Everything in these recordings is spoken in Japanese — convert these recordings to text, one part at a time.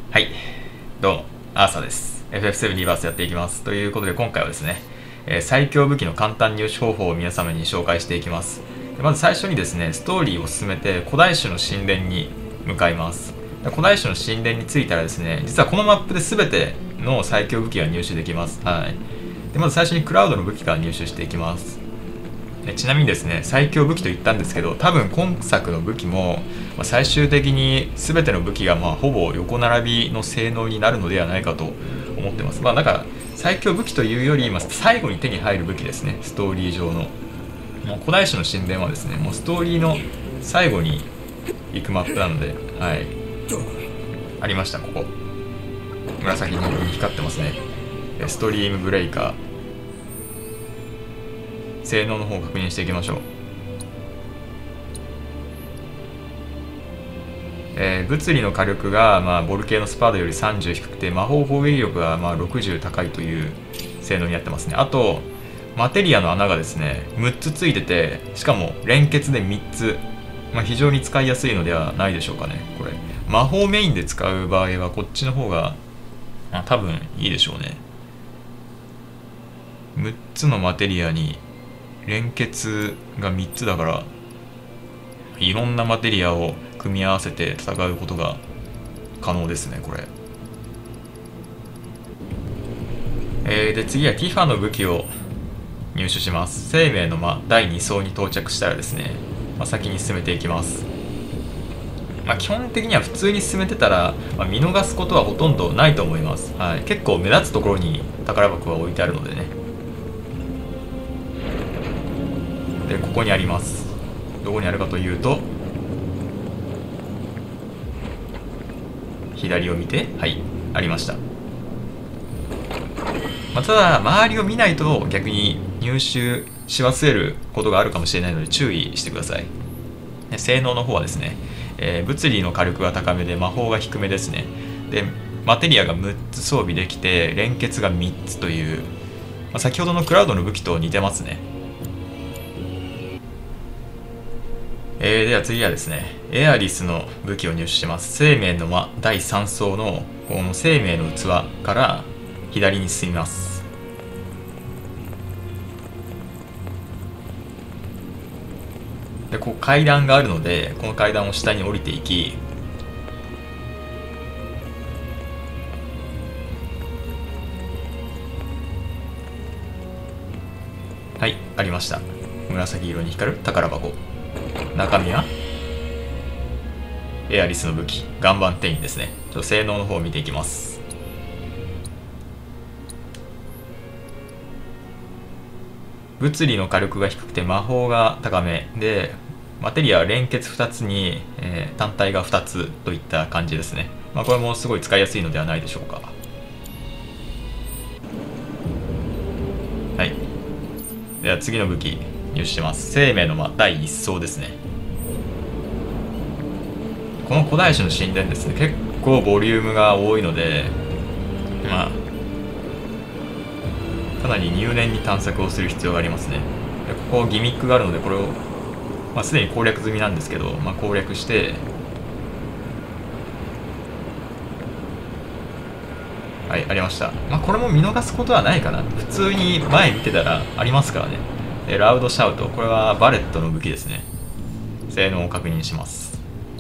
はい、どうも、アーサーです。FF7 リバースやっていきます。ということで今回はですね、最強武器の簡単入手方法を皆様に紹介していきます。まず最初にですね、ストーリーを進めて古代種の神殿に向かいます。古代種の神殿に着いたらですね、実はこのマップで全ての最強武器が入手できます。はい。でまず最初にクラウドの武器から入手していきます。ちなみにですね、最強武器と言ったんですけど、多分今作の武器も最終的に全ての武器がほぼ横並びの性能になるのではないかと思ってます。だから最強武器というより、最後に手に入る武器ですね、ストーリー上の。もう古代種の神殿はですね、もうストーリーの最後に行くマップなので、はい。ありました、ここ。紫に光ってますね。ストリームブレイカー。性能の方を確認していきましょう。物理の火力が、ボルケーノスパードより30低くて、魔法攻撃力が60高いという性能になってますね。あとマテリアの穴がですね6つついてて、しかも連結で3つ、非常に使いやすいのではないでしょうかね。これ魔法メインで使う場合はこっちの方が、多分いいでしょうね。6つのマテリアに連結が3つだから、いろんなマテリアを組み合わせて戦うことが可能ですね、これ。で次はティファの武器を入手します。生命の間第2層に到着したらですね、先に進めていきます。基本的には普通に進めてたら、見逃すことはほとんどないと思います。はい、結構目立つところに宝箱が置いてあるのでね。でここにあります。どこにあるかというと、左を見て、はい、ありました。ただ周りを見ないと逆に入手し忘れることがあるかもしれないので注意してください。性能の方はですね、物理の火力が高めで魔法が低めですね。でマテリアが6つ装備できて連結が3つという、先ほどのクラウドの武器と似てますね。では次はですね、エアリスの武器を入手します。生命の間第3層のこの生命の器から左に進みます。でこう階段があるので、この階段を下に降りていき、はい、ありました。紫色に光る宝箱。中身はエアリスの武器岩盤転移ですね。性能の方を見ていきます。物理の火力が低くて魔法が高めで、マテリアは連結2つに、単体が2つといった感じですね。これもすごい使いやすいのではないでしょうか。はい、では次の武器入手します。生命の間第1層ですね。この古代種の神殿ですね、結構ボリュームが多いので、かなり入念に探索をする必要がありますね。でここギミックがあるので、これを、すでに攻略済みなんですけど、攻略して、はい、ありました。これも見逃すことはないかな。普通に前見てたらありますからね。でラウドシャウト、これはバレットの武器ですね。性能を確認します。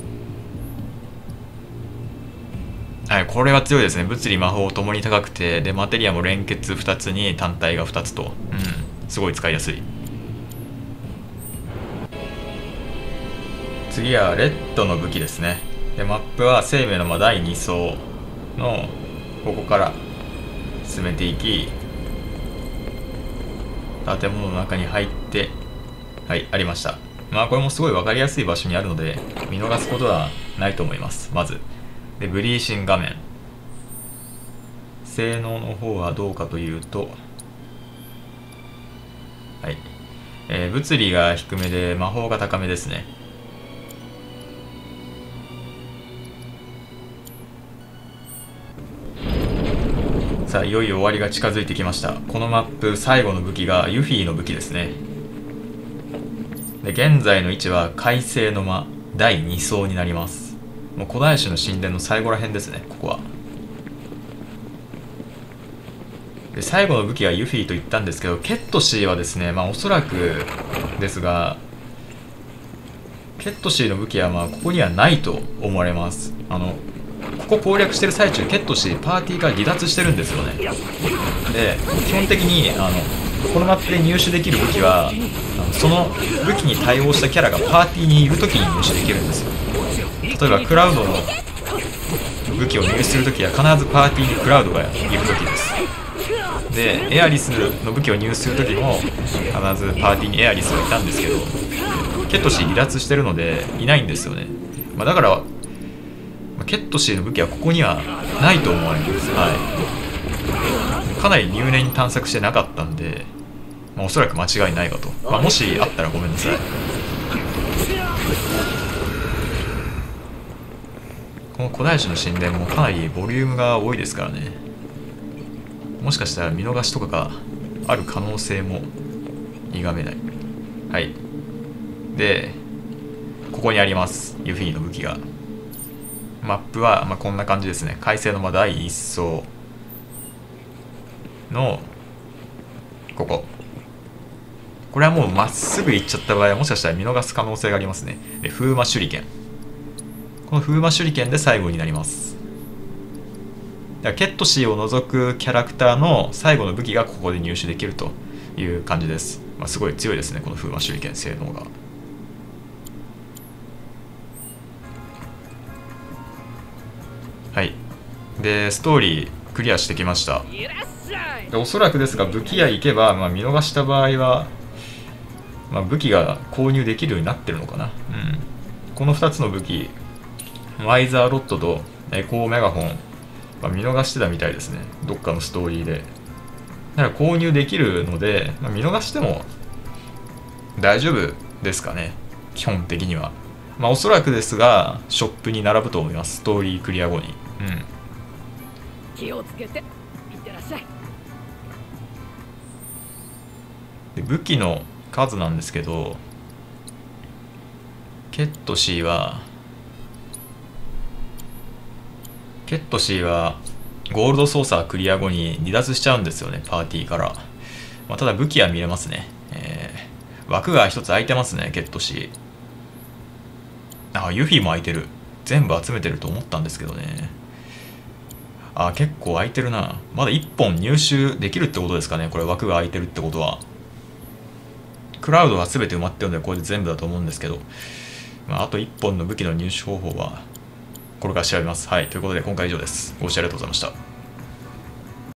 はい、これは強いですね。物理魔法ともに高くて、でマテリアも連結2つに単体が2つと、すごい使いやすい。次はレッドの武器ですね。でマップは生命の間第2層のここから進めていき、建物の中に入って、はい、ありました。これもすごい分かりやすい場所にあるので見逃すことはないと思います。まずでブリーシン画面、性能の方はどうかというと、はい、物理が低めで魔法が高めですね。さあいよいよ終わりが近づいてきました。このマップ最後の武器がユフィの武器ですね。で現在の位置は快晴の間第2層になります。もう古代種の神殿の最後らへんですね、ここは。 で最後の武器がユフィと言ったんですけど、ケットシーはですね、おそらくですが、ケットシーの武器はここにはないと思われます。ここ攻略してる最中、ケットシーパーティーから離脱してるんですよね。で基本的にこのマップで入手できる武器はその武器に対応したキャラがパーティーにいる時に入手できるんですよ。例えばクラウドの武器を入手するときは必ずパーティーにクラウドがいるときです。でエアリスの武器を入手するときも必ずパーティーにエアリスがいたんですけど、ケットシー離脱してるのでいないんですよね。だからケットシーの武器はここにはないと思われます。かなり入念に探索してなかったんで、おそらく間違いないかと。もしあったらごめんなさい。この古代種の神殿もかなりボリュームが多いですからね。もしかしたら見逃しとかがある可能性も否めない。はい。で、ここにあります。ユフィの武器が。マップはこんな感じですね。快晴の第一層のこれはもうまっすぐ行っちゃった場合はもしかしたら見逃す可能性がありますね。で風魔手裏剣、この風魔手裏剣で最後になります。だからケットシーを除くキャラクターの最後の武器がここで入手できるという感じです。すごい強いですね、この風魔手裏剣性能が。はい。でストーリークリアしてきました。でおそらくですが武器屋行けば、見逃した場合は、武器が購入できるようになってるのかな。この2つの武器、ワイザーロッドとエコーメガホン、見逃してたみたいですね、どっかのストーリーで。だから購入できるので、見逃しても大丈夫ですかね、基本的には。おそらくですがショップに並ぶと思います、ストーリークリア後に。 気をつけていってらっしゃい。 で武器の数なんですけど、ケットシーはゴールドソーサークリア後に離脱しちゃうんですよね、パーティーから。ただ武器は見れますね。枠が一つ空いてますね、ケットシー。ユフィも空いてる。全部集めてると思ったんですけどね。結構空いてるな。まだ1本入手できるってことですかね、これ枠が空いてるってことは。クラウドが全て埋まってるのでこれで全部だと思うんですけど、あと1本の武器の入手方法はこれから調べます。はい、ということで今回以上です。ご視聴ありがとうございました。